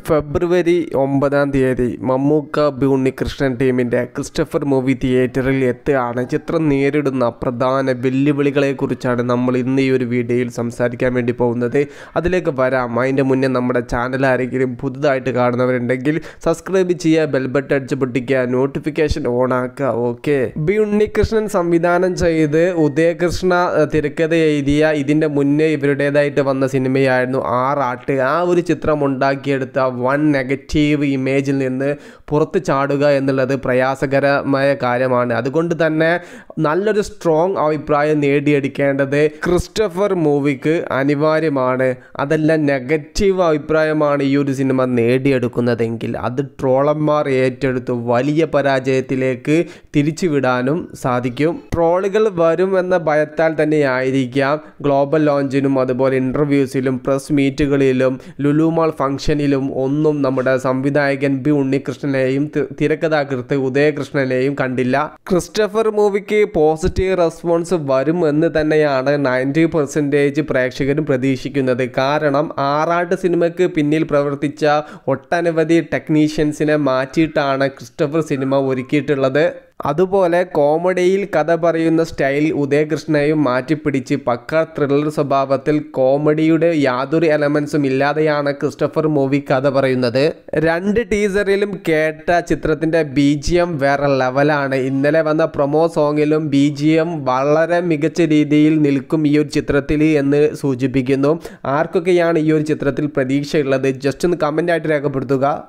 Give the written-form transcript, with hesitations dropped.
ഫെബ്രുവരി 9 മമ്മൂക്ക ഉണ്ണികൃഷ്ണൻ ടീമിൻ്റെ Christopher movie തിയേറ്ററിൽ എത്തുകയാണ്. ചിത്രം നേരിടുന്ന പ്രധാന വെല്ലുവിളികളെക്കുറിച്ചാണ് നമ്മൾ ഇന്ന് ഈ ഒരു വീഡിയോയിൽ സംസാരിക്കാൻ വേണ്ടി പോകുന്നത്. അതിലേക്ക് വരാം. അതിൻ്റെ മുന്നേ നമ്മുടെ ചാനൽ ആരെങ്കിലും പുതുതായിട്ട് കാണുന്നവരുണ്ടെങ്കിൽ സബ്സ്ക്രൈബ് ചെയ്യുക, ബെൽ ബട്ടൺ അടിച്ച് പൊട്ടിക്കുക, നോട്ടിഫിക്കേഷൻ ഓൺ ആക്കുക. ഓക്കെ. ഉണ്ണികൃഷ്ണൻ സംവിധാനം ചെയ്ത് ഉദയകൃഷ്ണ തിരക്കഥ എഴുതിയ ഇതിൻ്റെ മുന്നേ ഇവരുടേതായിട്ട് വന്ന സിനിമയായിരുന്നു ആറാട്ട്. ആ ഒരു ചിത്രം ഉണ്ടാക്കിയെടുത്ത വൺ നെഗറ്റീവ് ഇമേജിൽ നിന്ന് പുറത്ത് ചാടുക എന്നുള്ളത് പ്രയാസകരമായ കാര്യമാണ്. അതുകൊണ്ട് തന്നെ നല്ലൊരു സ്ട്രോങ് അഭിപ്രായം നേടിയെടുക്കേണ്ടത് ക്രിസ്റ്റഫർ മൂവിക്ക് അനിവാര്യമാണ്. അതെല്ലാം നെഗറ്റീവ് അഭിപ്രായമാണ് ഈ ഒരു സിനിമ നേടിയെടുക്കുന്നതെങ്കിൽ അത് ട്രോളന്മാർ ഏറ്റെടുത്ത് വലിയ പരാജയത്തിലേക്ക് തിരിച്ചുവിടാനും സാധിക്കും. ട്രോളുകൾ വരും എന്ന ഭയത്താൽ തന്നെയായിരിക്കാം ഗ്ലോബൽ ലോഞ്ചിനും അതുപോലെ ഇൻ്റർവ്യൂസിലും പ്രസ് മീറ്റുകളിലും ലുലുമാൾ ഫംഗ്ഷനിലും ഒന്നും നമ്മുടെ സംവിധായകൻ ഉണ്ണികൃഷ്ണനെയും തിരക്കഥാകൃത്ത് ഉദയകൃഷ്ണനെയും കണ്ടില്ല. ക്രിസ്റ്റഫർ മൂവിക്ക് പോസിറ്റീവ് റെസ്പോൺസ് വരും എന്ന് തന്നെയാണ് 90% പ്രേക്ഷകരും പ്രതീക്ഷിക്കുന്നത്. കാരണം ആറാട്ട് സിനിമയ്ക്ക് പിന്നിൽ പ്രവർത്തിച്ച ഒട്ടനവധി ടെക്നീഷ്യൻസിനെ മാറ്റിയിട്ടാണ് ക്രിസ്റ്റഫർ സിനിമ ഒരുക്കിയിട്ടുള്ളത്. അതുപോലെ കോമഡിയിൽ കഥ പറയുന്ന സ്റ്റൈൽ ഉദയകൃഷ്ണയും മാറ്റിപ്പിടിച്ച് പക്ക ത്രില്ലർ സ്വഭാവത്തിൽ കോമഡിയുടെ യാതൊരു എലമെൻസും ഇല്ലാതെയാണ് ക്രിസ്റ്റഫർ മൂവി കഥ പറയുന്നത്. 2 ടീസറിലും കേട്ട ചിത്രത്തിൻ്റെ BGM വേറെ ലെവലാണ്. ഇന്നലെ വന്ന പ്രൊമോ സോങ്ങിലും BGM വളരെ മികച്ച രീതിയിൽ നിൽക്കും ഈ ഒരു ചിത്രത്തിൽ എന്ന് സൂചിപ്പിക്കുന്നു. ആർക്കൊക്കെയാണ് ഈ ഒരു ചിത്രത്തിൽ പ്രതീക്ഷയുള്ളത്? ജസ്റ്റ് ഒന്ന് കമൻ്റ് ആയിട്ട് രേഖപ്പെടുത്തുക.